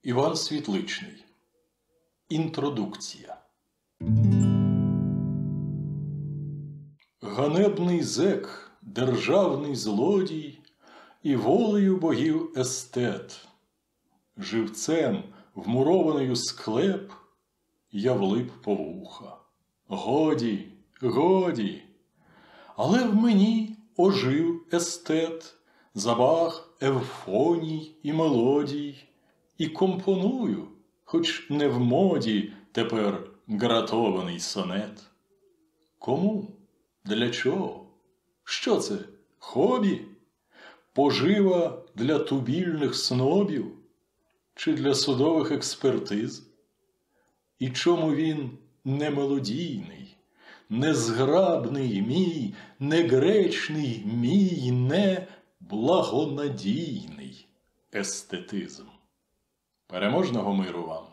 Іван Світличний. Інтродукція. Ганебний зек, державний злодій і волею богів естет. Живцем, вмурований у склеп, я влип по вуха. Годі, годі. Але в мені ожив естет, забаг евфоній і мелодій, і компоную, хоч не в моді тепер гратований сонет. Кому? Для чого? Що це? Хобі? Пожива для тубільних снобів? Чи для судових експертиз? І чому він не мелодійний, не зграбний мій, не гречний мій, не благонадійний естетизм? Переможного миру вам!